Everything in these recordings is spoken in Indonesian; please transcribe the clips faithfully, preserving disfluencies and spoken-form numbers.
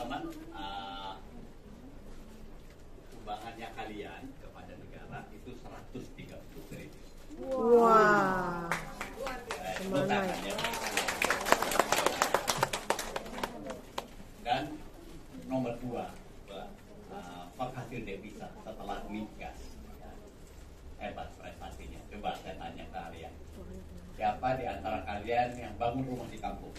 teman-teman, uh, sumbangannya kalian kepada negara itu seratus tiga puluh triliun. Wah. Wow. Nah, dan nomor dua, uh, penghasil devisa setelah migas. Hebat prestasinya. Coba saya tanya ke kalian, siapa di antara kalian yang bangun rumah di kampung?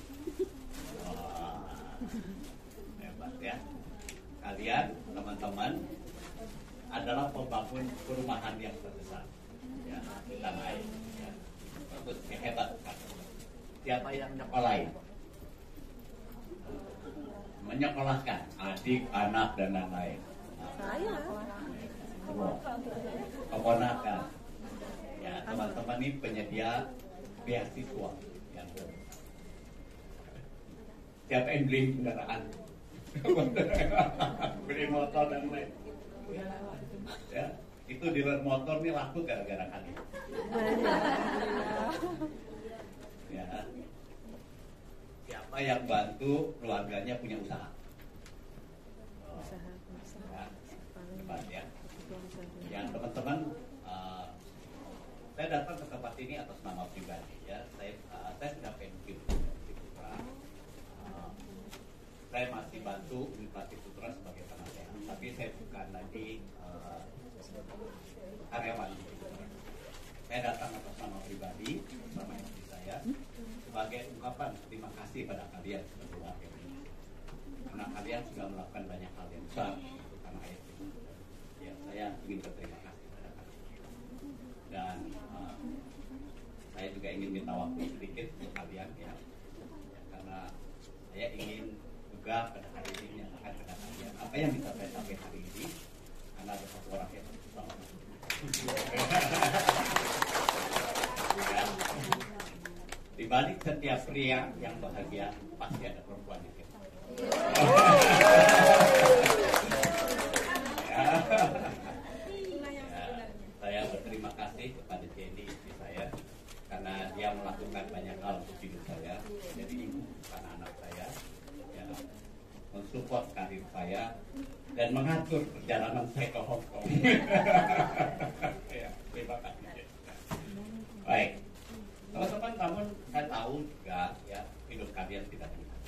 Wah, hebat ya. Kalian, teman-teman, adalah pembangun perumahan yang terbesar ya, di tanah air. Ya. Bagus, ya, hebat kan? Siapa yang nyekolahin? Menyekolahkan adik, anak, dan lain-lain. Saya. Semua keponakan. Ya, teman-teman ini penyedia beasiswa yang siapa yang beli kendaraan, beli motor dan lain. Ya, itu dealer motor ini laku gara-gara kalian. Ya, siapa yang bantu keluarganya punya usaha? Oh, ya, hebat ya. Yang teman-teman, uh, saya datang ke tempat ini atas nama pribadi ya. Saya uh, saya sudah pensiun di Putra. Uh, saya masih bantu Universitas Putra sebagai penasehat, tapi saya bukan lagi uh, karyawan. Saya datang atas nama pribadi bersama istri saya sebagai ungkapan terima kasih pada kalian sebagai warga ini, karena kalian sudah melakukan banyak hal yang besar untuk tanah air ini. Ya, saya ingin berterima kasih pada kalian. Dan uh, saya juga ingin minta waktu sedikit untuk kalian ya, ya karena saya ingin juga pada hari ini menyatakan kepada kalian apa yang bisa saya sampaikan hari ini, karena ada satu orang yang bersama. Ya. Di balik setiap pria yang bahagia pasti ada perempuan yang hebat. Ya. Ya, saya berterima kasih kepada Jenny istri saya karena dia melakukan banyak hal untuk hidup saya, jadi ibu karena anak saya, ya, mensupport karir saya dan mengatur perjalanan saya ke Hong Kong. Ya, terima kasih. Baik, teman-teman, namun saya tahu juga ya hidup kalian tidak mudah.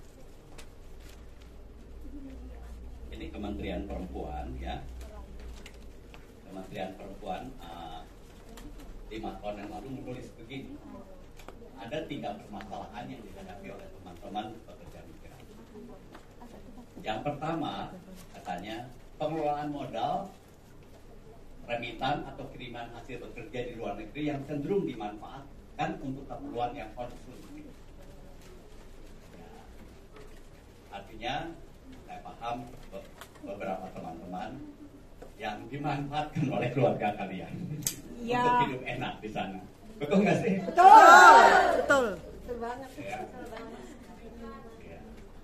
Ini Kementerian Perempuan ya, Kementerian Perempuan uh, lima tahun yang lalu menulis begini, ada tiga permasalahan yang dihadapi oleh teman-teman pekerja migran. Yang pertama katanya pengelolaan modal, remitan atau kiriman hasil bekerja di luar negeri yang cenderung dimanfaatkan untuk keperluan yang konsumtif. Ya, artinya saya paham beberapa teman-teman yang dimanfaatkan oleh keluarga kalian ya, untuk hidup enak di sana. Betul nggak sih? Betul, betul. Betul banget. Ya. Ya.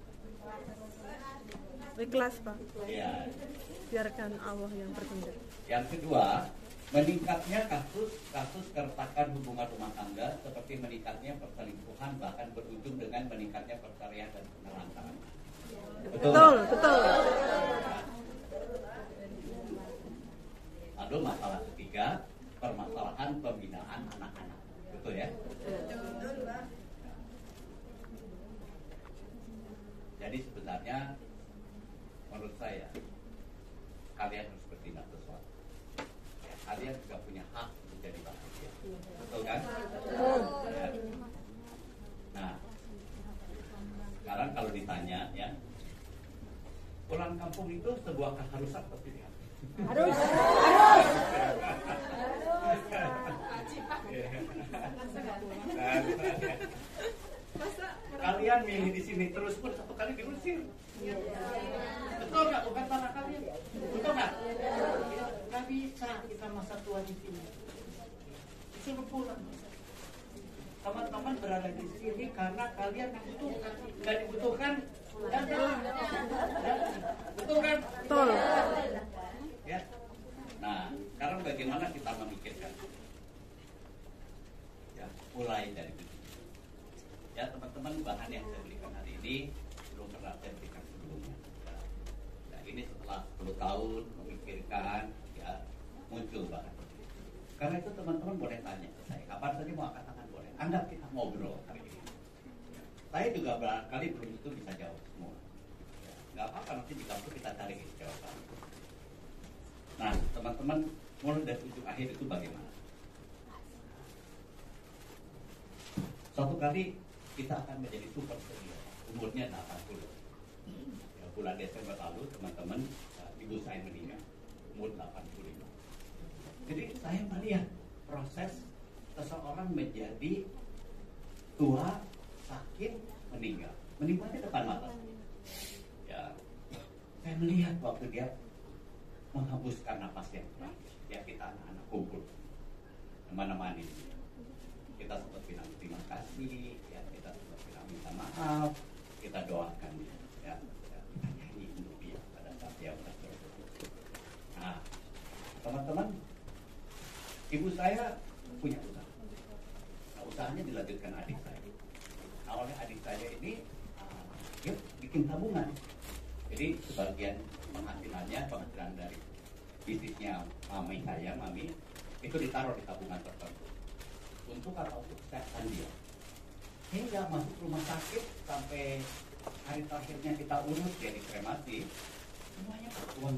Ikhlas Pak. Ya. Biarkan Allah yang bertindak. Yang kedua, meningkatnya kasus-kasus keretakan hubungan rumah tangga seperti meningkatnya perselingkuhan bahkan berujung dengan meningkatnya perceraian dan penelantaran. Betul, betul. betul. Lalu masalah ketiga, permasalahan pembinaan anak-anak. Betul ya? Jadi sebenarnya menurut saya kalian harus bertindak sesuatu. Ya, kalian juga punya hak untuk jadi bahagia. Betul kan? Ya. Nah, sekarang kalau ditanya ya, pulang kampung itu sebuah keharusan atau pilihan? Harus, harus. Kalian milih di sini terus pun satu kali diusir. Betul nggak? Bukan tanah kalian. Betul nggak? Nggak bisa kita masa tua di sini. Disuruh pulang. Teman-teman berada di sini karena kalian dibutuhkan. Nggak dibutuhkan, jangan. Betul kan? Betul. Ya. Nah, sekarang bagaimana kita memikirkan? Ya, mulai dari itu. Ya, teman-teman, bahan yang saya berikan hari ini belum pernah saya berikan sebelumnya. tahun memikirkan, ya muncul bahkan. Karena itu teman-teman boleh tanya ke saya, kapan saja mau angkat tangan boleh. Anggap kita ngobrol hari ini. Saya juga barangkali belum itu bisa jawab semua. Ya, nggak apa-apa, nanti di kampus kita cari jawaban. Nah, teman-teman, mulai dari ujung akhir itu bagaimana? Suatu kali kita akan menjadi super senior, umurnya delapan puluh. Ya, bulan Desember lalu, teman-teman, uh, ibu saya meninggal, umur delapan puluh lima. Jadi saya melihat proses seseorang menjadi tua, sakit, meninggal. Meninggalnya depan mata. Ya, saya melihat waktu dia menghembuskan napas yang terakhir. Ya, kita anak-anak kumpul, mana-mana ini. Kita sempat bilang terima kasih, ya, kita sempat bilang minta maaf, kita doakan dia, ya, ya, kita nyanyi untuk dia pada saat dia berdoa. Nah, teman-teman, ibu saya punya usaha. Nah, usahanya dilanjutkan adik saya. Nah, oleh adik saya ini, uh, dia bikin tabungan. Jadi sebagian penghasilannya, penghasilan dari bisnisnya mami saya, mami, itu ditaruh di tabungan tertentu. Untuk apa? Untuk kesehatan dia. Hingga masuk rumah sakit sampai hari terakhirnya kita urus dia dikremasi, semuanya uang.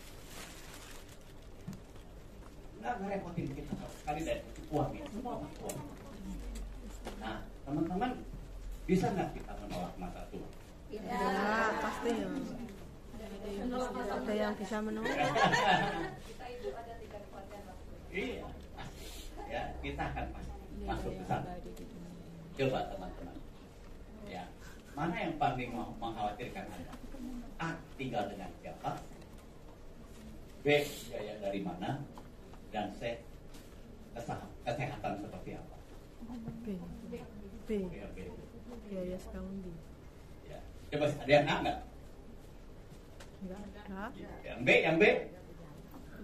Nggak ngerepotin kita sekali dari uang ini, semua uang. Nah, teman-teman, bisa nggak kita menolak masa tua? Ya, pasti ya. Ada yang bisa menolak. Kita itu ada tiga kekuatan waktu. Iya, ya, kita akan masuk ke sana. Coba teman-teman, ya, mana yang paling mengkhawatirkan Anda? A, tinggal dengan siapa? B, biaya dari mana? Dan C, kesehatan seperti apa? B. B. Ya, B. Biaya sekaundi. Ya. Coba ada yang A nggak? Enggak ada. Yang B, yang B? B.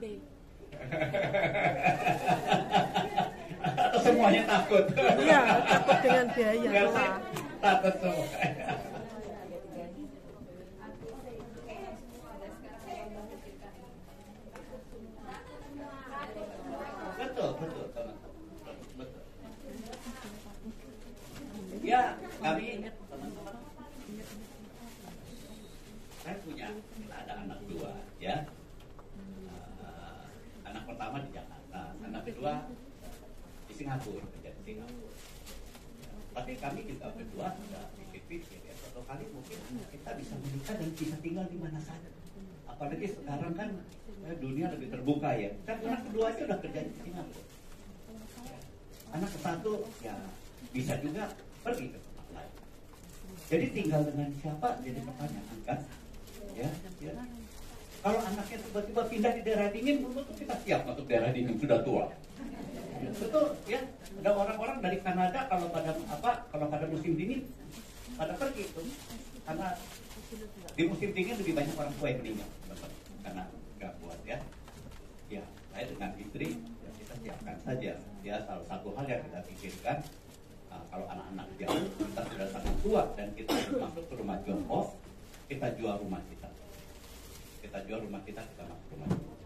Atau semuanya takut? Iya, takut dengan biaya. Nggak sih? Pak. Takut semua. Betul, betul, teman-teman. Betul. Ya, kami teman-teman, saya punya, kita ada anak dua, ya. Uh, anak pertama di Jakarta, anak kedua di Singapura, kerja di Singapura. Tapi kami juga berdua sudah pikir-pikir, ya, suatu kali mungkin kita bisa menikah dan bisa tinggal di mana saja. Apalagi sekarang kan eh, dunia lebih terbuka, ya. Kan anak kedua aja udah kerja di Singapura. Anak ke satu ya bisa juga pergi ke tempat lain. Jadi tinggal dengan siapa jadi pertanyaan kan? Ya, ya. Kalau anaknya tiba-tiba pindah di daerah dingin, tentu kita siap untuk daerah dingin, sudah tua. Ya, betul, ya. Ada orang-orang dari Kanada kalau pada apa? Kalau pada musim dingin pada pergi itu, karena di musim dingin lebih banyak orang tua yang meninggal, betul. Karena nggak kuat, ya. Ya, saya dengan istri ya, kita siapkan saja. Ya, salah satu hal yang kita pikirkan. Nah, kalau anak-anak jauh, kita sudah sangat tua dan kita masuk ke rumah jompo, kita jual rumah kita. Kita jual rumah kita, kita masuk rumah jompo.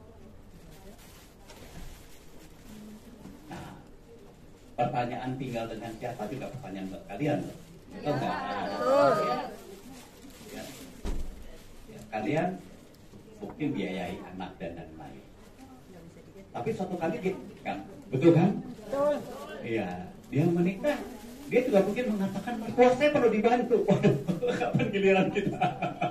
Nah, pertanyaan tinggal dengan siapa juga pertanyaan buat kalian. Betul nggak? Betul. Ya. Ya. Ya, kalian mungkin biayai anak dan lain-lain. Tapi suatu kali dia, kan? Betul kan? Betul. Iya, dia menikah, dia juga mungkin mengatakan, mertua saya perlu dibantu. Waduh, kapan giliran kita?